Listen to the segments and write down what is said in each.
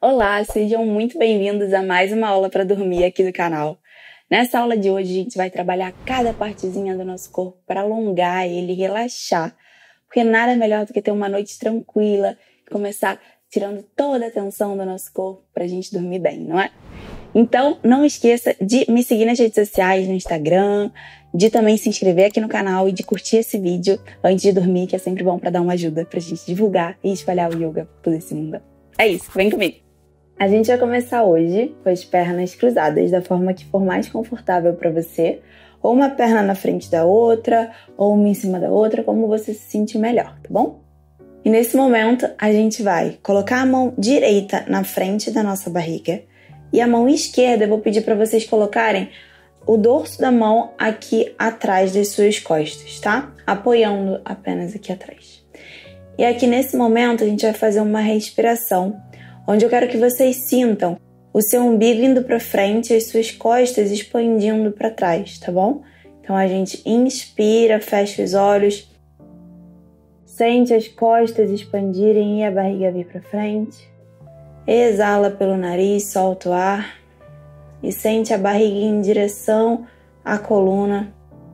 Olá, sejam muito bem-vindos a mais uma aula para dormir aqui do canal. Nessa aula de hoje a gente vai trabalhar cada partezinha do nosso corpo para alongar ele, relaxar, porque nada melhor do que ter uma noite tranquila e começar tirando toda a tensão do nosso corpo para a gente dormir bem, não é? Então, não esqueça de me seguir nas redes sociais, no Instagram, de também se inscrever aqui no canal e de curtir esse vídeo antes de dormir, que é sempre bom para dar uma ajuda pra gente divulgar e espalhar o yoga por todo esse mundo. É isso, vem comigo! A gente vai começar hoje com as pernas cruzadas, da forma que for mais confortável para você, ou uma perna na frente da outra, ou uma em cima da outra, como você se sentir melhor, tá bom? E nesse momento, a gente vai colocar a mão direita na frente da nossa barriga, e a mão esquerda eu vou pedir para vocês colocarem o dorso da mão aqui atrás das suas costas, tá? Apoiando apenas aqui atrás. E aqui nesse momento a gente vai fazer uma respiração, onde eu quero que vocês sintam o seu umbigo indo para frente e as suas costas expandindo para trás, tá bom? Então a gente inspira, fecha os olhos, sente as costas expandirem e a barriga vir para frente. Exala pelo nariz, solta o ar e sente a barriga em direção à coluna.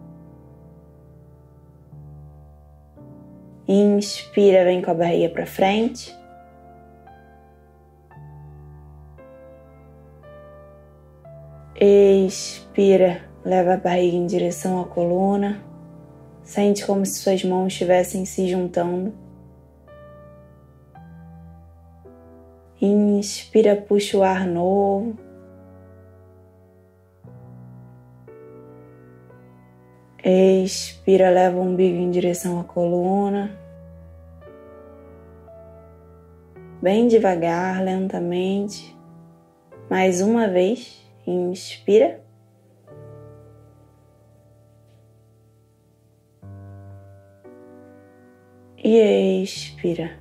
Inspira, vem com a barriga para frente. Expira, leva a barriga em direção à coluna. Sente como se suas mãos estivessem se juntando. Inspira, puxa o ar novo. Expira, leva o umbigo em direção à coluna. Bem devagar, lentamente. Mais uma vez. Inspira. E expira.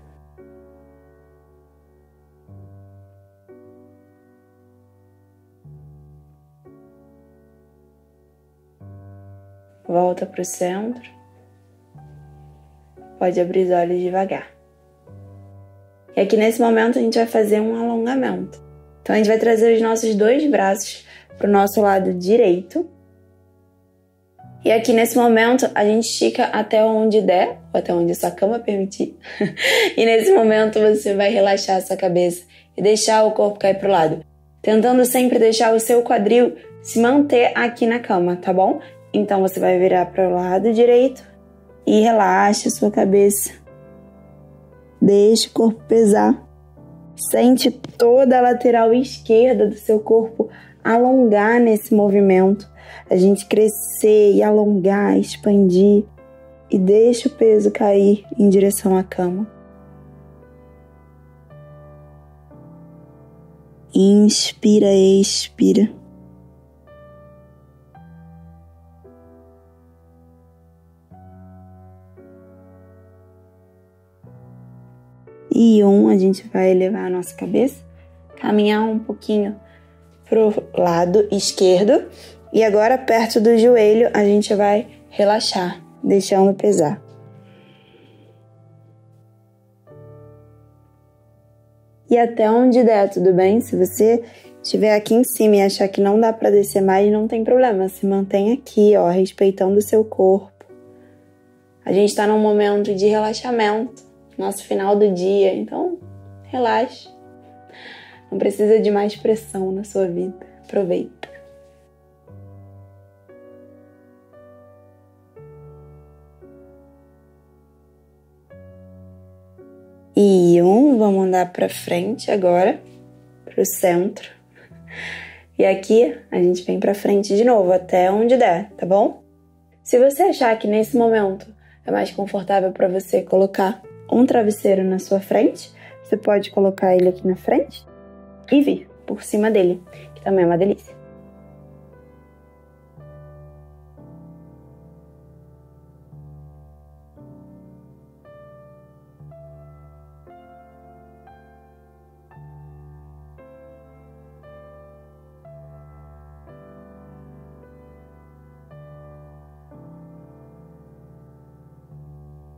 Volta para o centro. Pode abrir os olhos devagar. E aqui nesse momento a gente vai fazer um alongamento. Então a gente vai trazer os nossos dois braços para o nosso lado direito. E aqui nesse momento a gente estica até onde der, ou até onde a sua cama permitir. E nesse momento você vai relaxar a sua cabeça e deixar o corpo cair para o lado. Tentando sempre deixar o seu quadril se manter aqui na cama, tá bom? Então você vai virar para o lado direito e relaxa a sua cabeça. Deixa o corpo pesar. Sente toda a lateral esquerda do seu corpo alongar nesse movimento. A gente crescer e alongar, expandir. E deixa o peso cair em direção à cama. Inspira, expira. E a gente vai elevar a nossa cabeça, caminhar um pouquinho pro lado esquerdo. E agora, perto do joelho, a gente vai relaxar, deixando pesar. E até onde der, tudo bem? Se você estiver aqui em cima e achar que não dá para descer mais, não tem problema. Se mantém aqui, ó, respeitando o seu corpo. A gente está num momento de relaxamento. Nosso final do dia, então relaxe. Não precisa de mais pressão na sua vida. Aproveita. E vamos andar para frente agora, para o centro. E aqui a gente vem para frente de novo, até onde der, tá bom? Se você achar que nesse momento é mais confortável para você colocar um travesseiro na sua frente, você pode colocar ele aqui na frente e vir por cima dele, que também é uma delícia.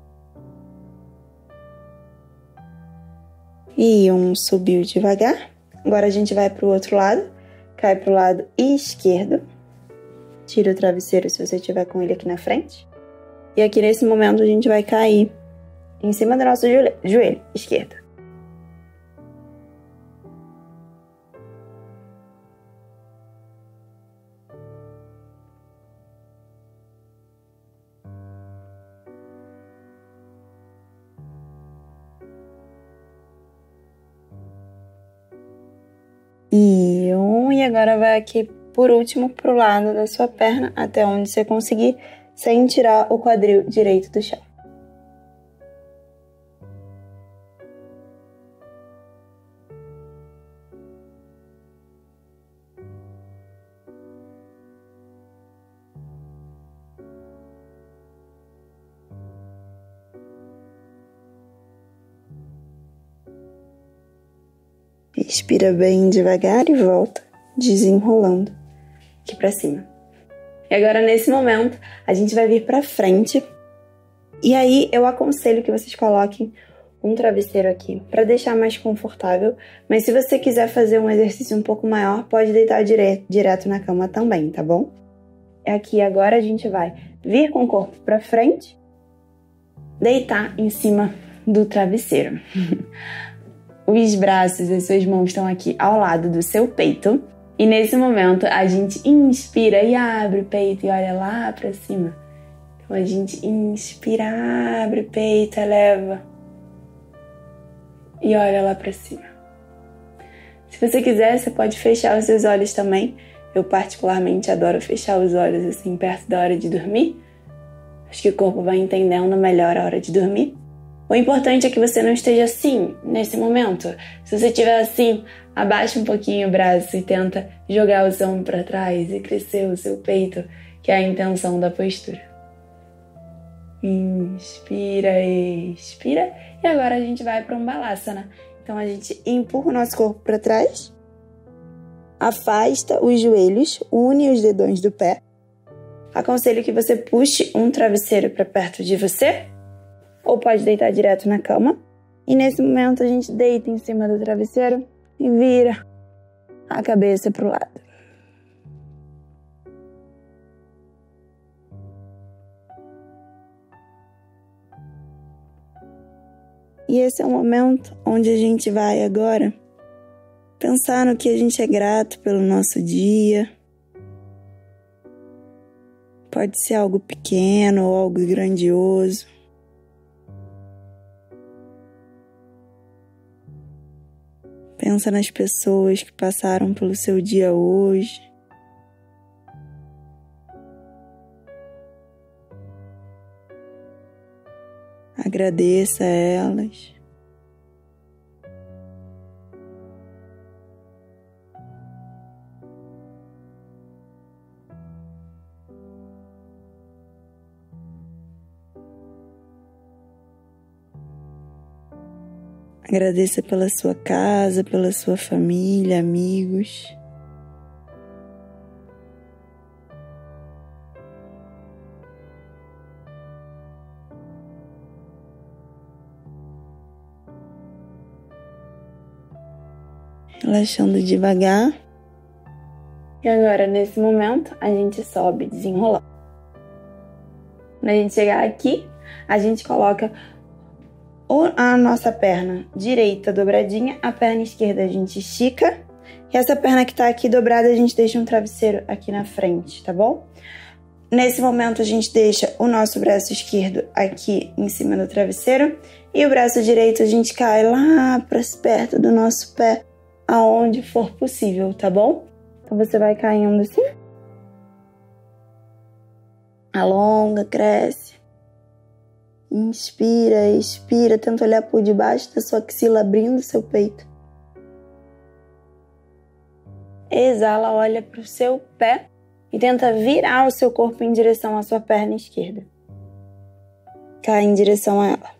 E subiu devagar. Agora a gente vai pro outro lado, cai pro lado esquerdo. Tira o travesseiro se você estiver com ele aqui na frente. E aqui nesse momento a gente vai cair em cima do nosso joelho esquerdo. E agora vai aqui por último pro lado da sua perna até onde você conseguir, sem tirar o quadril direito do chão. Respira bem devagar e volta, desenrolando aqui pra cima. E agora, nesse momento, a gente vai vir pra frente. E aí, eu aconselho que vocês coloquem um travesseiro aqui pra deixar mais confortável. Mas se você quiser fazer um exercício um pouco maior, pode deitar direto na cama também, tá bom? Aqui agora a gente vai vir com o corpo pra frente, deitar em cima do travesseiro. Os braços e as suas mãos estão aqui ao lado do seu peito. E nesse momento a gente inspira e abre o peito e olha lá pra cima. Então a gente inspira, abre o peito, eleva e olha lá pra cima. Se você quiser, você pode fechar os seus olhos também. Eu particularmente adoro fechar os olhos assim perto da hora de dormir. Acho que o corpo vai entendendo melhor a hora de dormir. O importante é que você não esteja assim, nesse momento. Se você estiver assim, abaixa um pouquinho o braço e tenta jogar o seu ombro para trás e crescer o seu peito, que é a intenção da postura. Inspira, expira. E agora a gente vai para um Balasana. Então a gente empurra o nosso corpo para trás, afasta os joelhos, une os dedões do pé. Aconselho que você puxe um travesseiro para perto de você, ou pode deitar direto na cama. E nesse momento a gente deita em cima do travesseiro e vira a cabeça para o lado. E esse é o momento onde a gente vai agora pensar no que a gente é grato pelo nosso dia. Pode ser algo pequeno ou algo grandioso. Pensa nas pessoas que passaram pelo seu dia hoje. Agradeça a elas. Agradeça pela sua casa, pela sua família, amigos. Relaxando devagar. E agora, nesse momento, a gente sobe desenrolando. Quando a gente chegar aqui, a gente coloca a nossa perna direita dobradinha, a perna esquerda a gente estica, e essa perna que tá aqui dobrada a gente deixa um travesseiro aqui na frente, tá bom? Nesse momento a gente deixa o nosso braço esquerdo aqui em cima do travesseiro e o braço direito a gente cai lá para perto do nosso pé, aonde for possível, tá bom? Então você vai caindo assim, alonga, cresce. Inspira, expira, tenta olhar por debaixo da sua axila, abrindo seu peito. Exala, olha para o seu pé e tenta virar o seu corpo em direção à sua perna esquerda. Cai em direção a ela.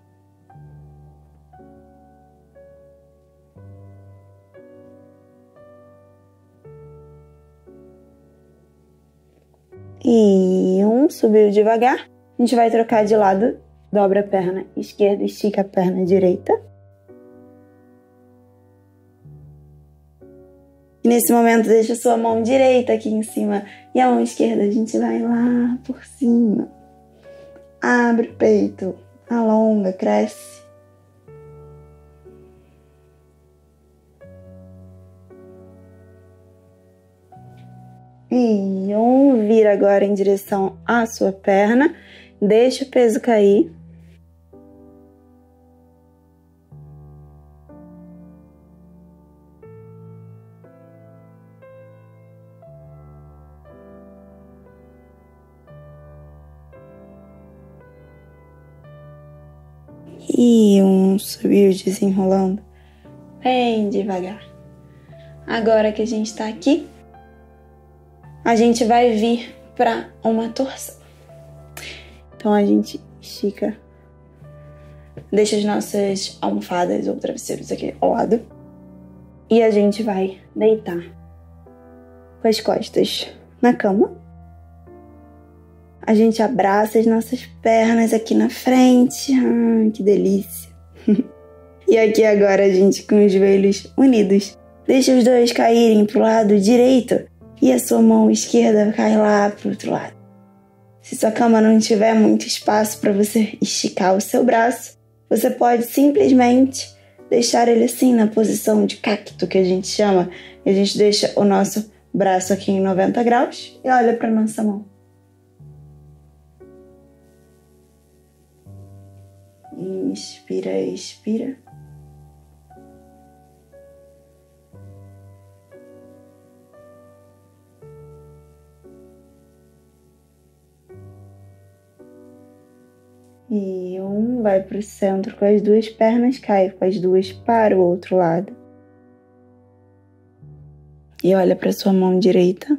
E subiu devagar. A gente vai trocar de lado. Dobra a perna esquerda, estica a perna direita. E nesse momento, deixa a sua mão direita aqui em cima e a mão esquerda a gente vai lá por cima. Abre o peito, alonga, cresce. E vira agora em direção à sua perna. Deixa o peso cair. E subiu desenrolando bem devagar. Agora que a gente tá aqui, a gente vai vir para uma torção. Então a gente estica, deixa as nossas almofadas ou travesseiros aqui ao lado. E a gente vai deitar com as costas na cama. A gente abraça as nossas pernas aqui na frente. Ai, que delícia. E aqui agora a gente com os joelhos unidos. Deixa os dois caírem pro lado direito e a sua mão esquerda cai lá pro outro lado. Se sua cama não tiver muito espaço para você esticar o seu braço, você pode simplesmente deixar ele assim na posição de cacto que a gente chama. E a gente deixa o nosso braço aqui em 90 graus e olha para nossa mão. Inspira, expira. E vai para o centro com as duas pernas, cai com as duas para o outro lado. E olha para sua mão direita.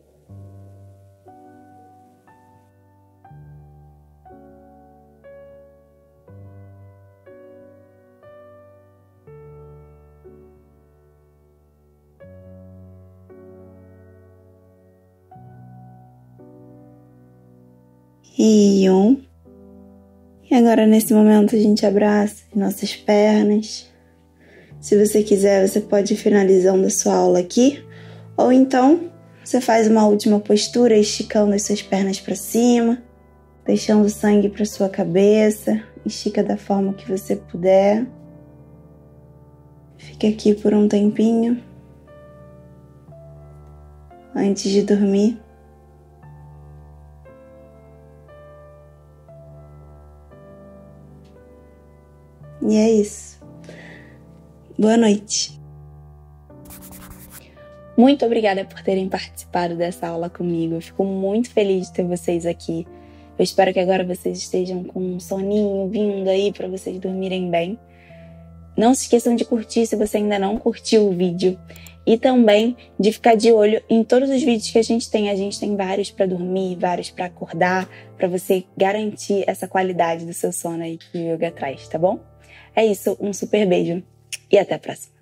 E E agora nesse momento a gente abraça as nossas pernas. Se você quiser, você pode ir finalizando a sua aula aqui. Ou então, você faz uma última postura, esticando as suas pernas para cima, deixando sangue para sua cabeça. Estica da forma que você puder. Fique aqui por um tempinho, antes de dormir. E é isso. Boa noite. Muito obrigada por terem participado dessa aula comigo. Eu fico muito feliz de ter vocês aqui. Eu espero que agora vocês estejam com um soninho vindo aí para vocês dormirem bem. Não se esqueçam de curtir se você ainda não curtiu o vídeo. E também de ficar de olho em todos os vídeos que a gente tem. A gente tem vários para dormir, vários para acordar, para você garantir essa qualidade do seu sono aí que o yoga traz, tá bom? É isso, um super beijo e até a próxima.